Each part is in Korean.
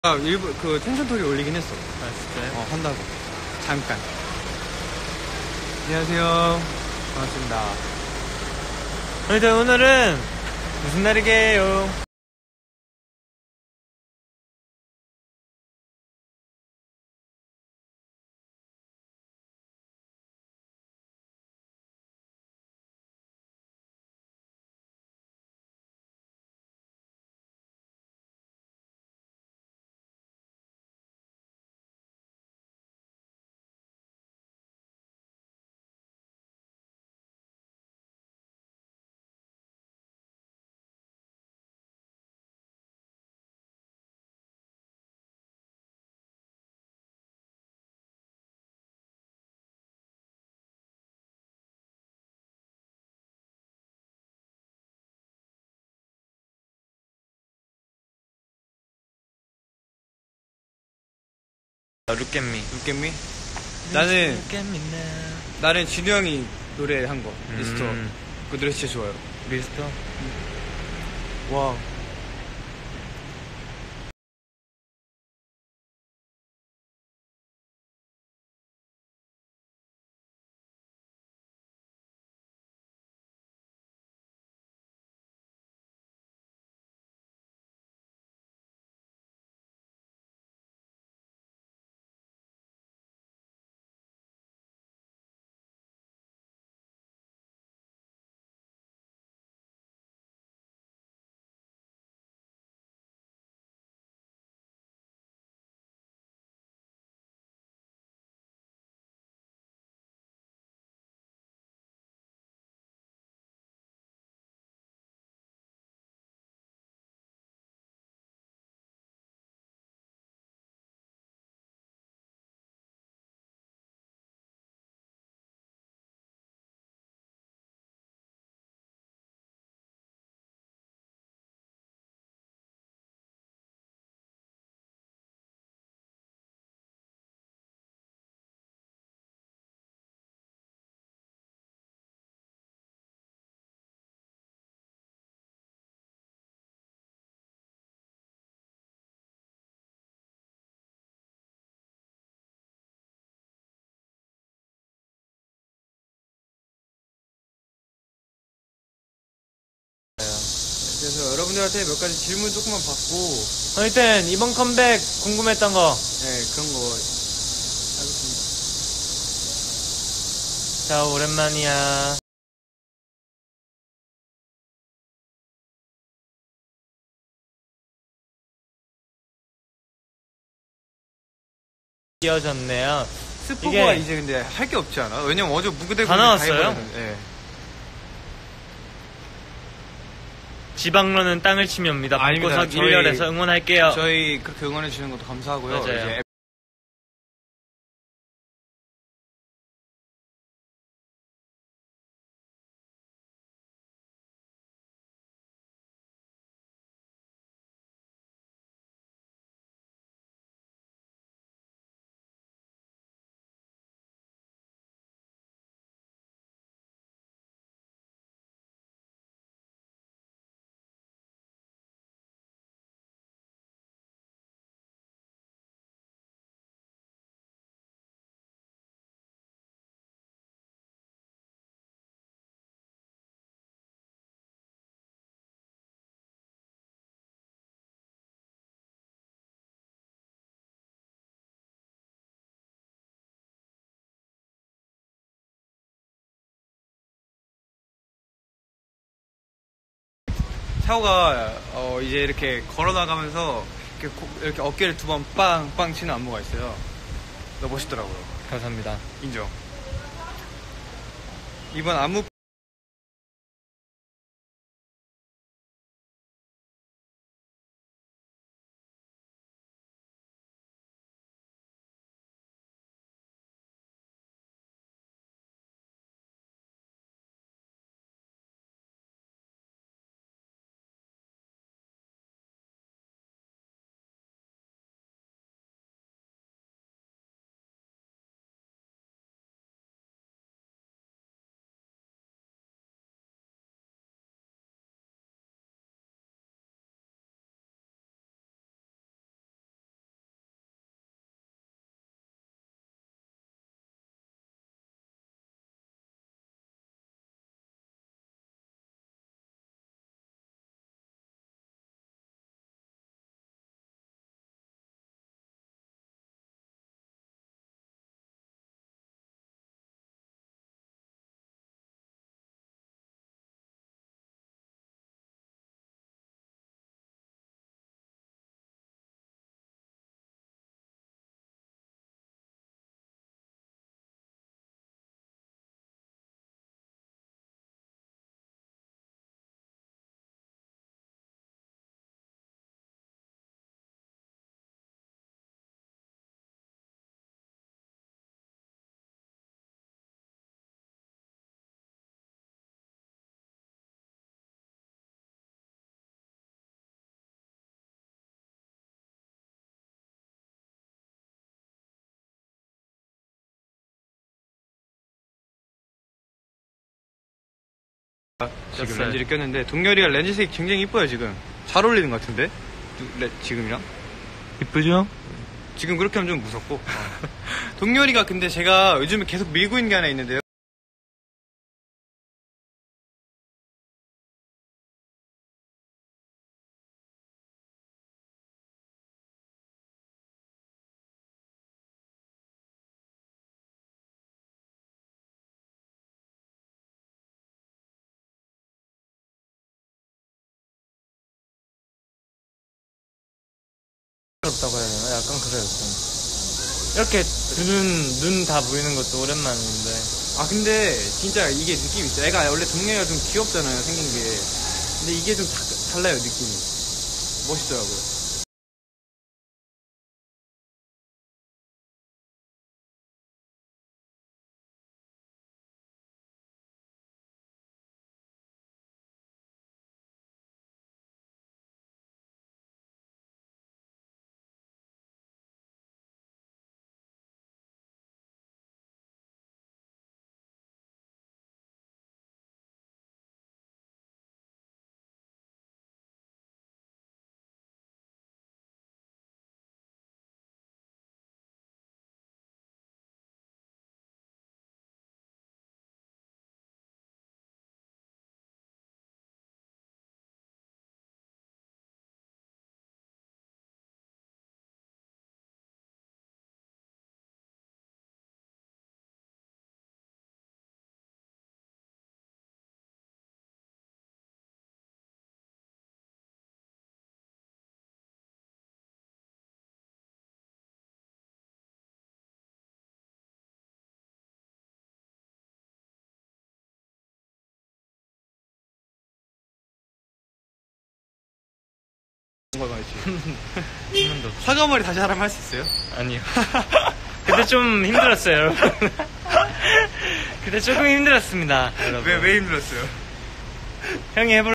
일부 그 텐션톡이 올리긴 했어. 아 진짜요? 한다고. 잠깐. 안녕하세요. 반갑습니다. 일단 오늘은 무슨 날이게요? 룩겟미. 룩겟미? 나는 진우 형이 노래한 거. 미스터. 그 노래 진짜 좋아요. 미스터? 와. 그래서 여러분들한테 몇 가지 질문 조금만 받고. 일단 이번 컴백 궁금했던 거. 네, 그런 거 하겠습니다. 자, 오랜만이야. 이어졌네요. 스포가 이제 근데 할 게 없지 않아? 왜냐면 어제 무그대 다 나왔어요? 네. 지방로는 땅을 치며 옵니다. 아닙니다. 벚꽃 1열에서 응원할게요. 저희 그렇게 응원해 주시는 것도 감사하고요. 맞아요. 이제 샤오가 이제 이렇게 걸어 나가면서 이렇게 어깨를 두 번 빵빵 치는 안무가 있어요. 너무 멋있더라고요. 감사합니다. 인정. 이번 안무 지금 꼈어요. 렌즈를 꼈는데 동열이가 렌즈색이 굉장히 이뻐요. 지금 잘 어울리는 것 같은데 지금이랑. 이쁘죠? 지금 그렇게 하면 좀 무섭고. 동열이가 근데 제가 요즘에 계속 밀고 있는 게 하나 있는데요. 부럽다고 해야 되나? 약간 그래요, 좀. 이렇게 눈 다 보이는 것도 오랜만인데. 아 근데 진짜 이게 느낌이 있어요. 애가 원래 동열이가 좀 귀엽잖아요, 생긴 게. 근데 이게 좀 달라요, 느낌이. 멋있더라고요. 사과머리 다시 하라면 할 수 있어요? 아니요. 그때 좀 힘들었어요, 여러분. 그때 조금 힘들었습니다, 여러분. 왜 힘들었어요? 형이 해볼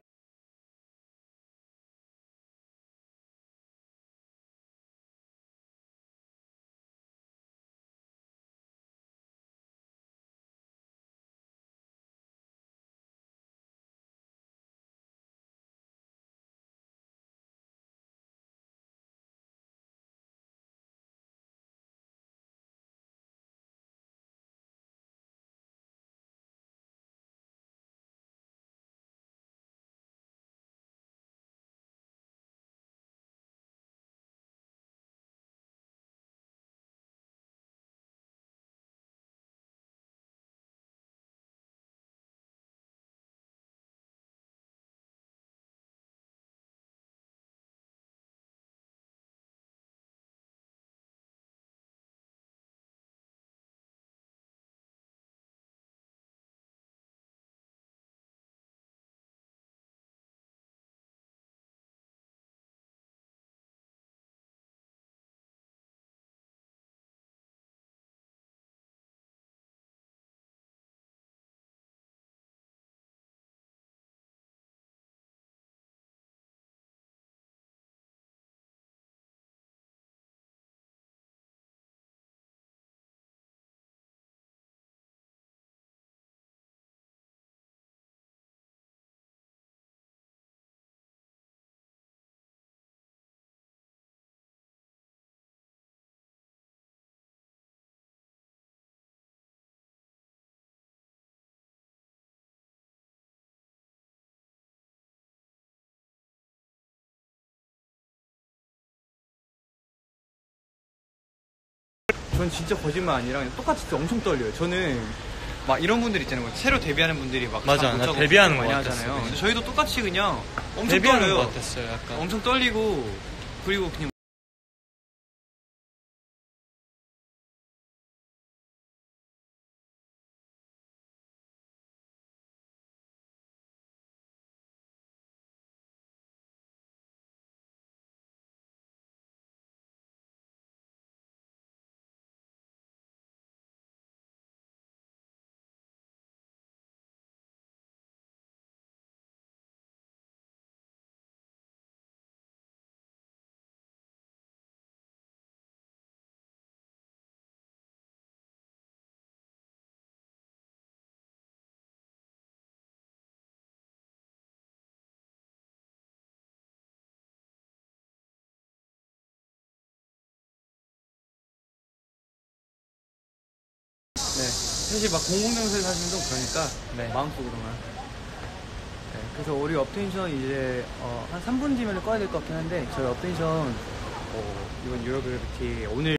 전 진짜 거짓말 아니라 그냥 똑같이 엄청 떨려요. 저는 막 이런 분들 있잖아요. 뭐 새로 데뷔하는 분들이 막 맞아, 못 나 자고 데뷔하는 많이 거 하잖아요. 같았어, 근데 저희도 똑같이 그냥 엄청 데뷔하는 떨려요. 것 같았어요, 약간. 엄청 떨리고 그리고 그냥 네. 사실 막 공공장소에 사시면 좀 그러니까 네. 마음속으로만. 네. 그래서 우리 업텐션 이제 한 3분 뒤면 꺼야 될 것 같긴 한데 저희 업텐션 이번 유럽그래비티 오늘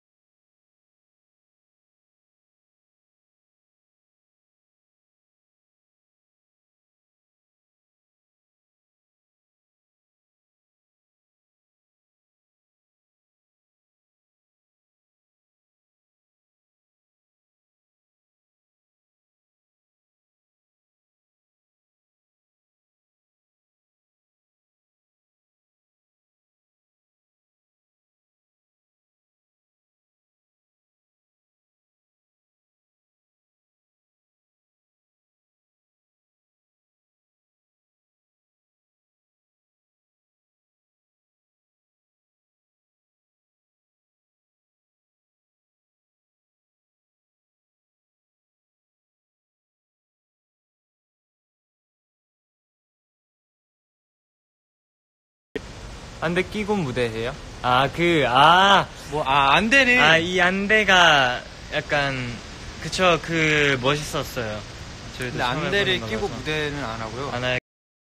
안대 끼고 무대해요? 안대를 이 안대가 약간, 그쵸, 멋있었어요. 저희도 근데 처음 안대를 해보는 끼고 거라서. 무대는 안 하고요. 안 할.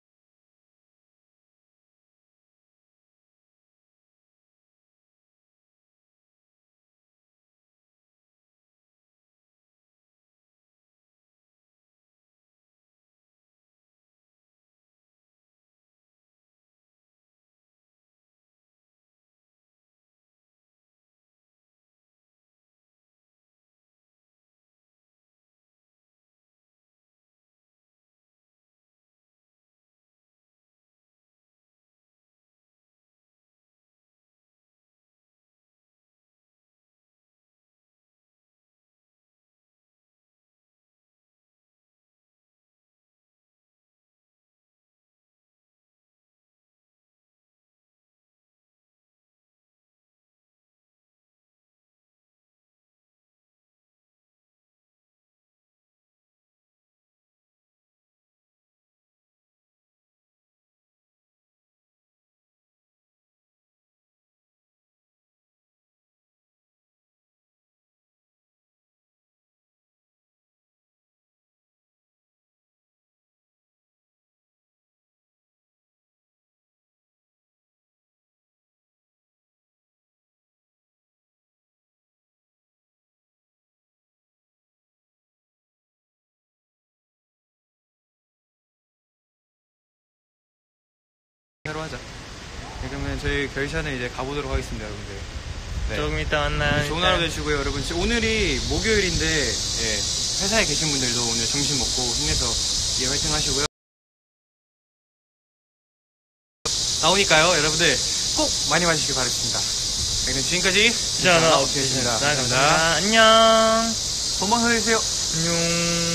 새로 하자. 네, 그러면 저희 결샤는 이제 가보도록 하겠습니다, 여러분들. 네. 조금 이따 만나요. 좋은 하루 되시고요, 여러분. 오늘이 목요일인데, 예, 회사에 계신 분들도 오늘 점심 먹고 힘내서 일 화이팅 하시고요. 나오니까요, 여러분들 꼭 많이 와주시길 바라겠습니다. 네, 그럼 지금까지 저는 업데이트입니다. 감사합니다. 안녕. 본방 사세요. 안녕.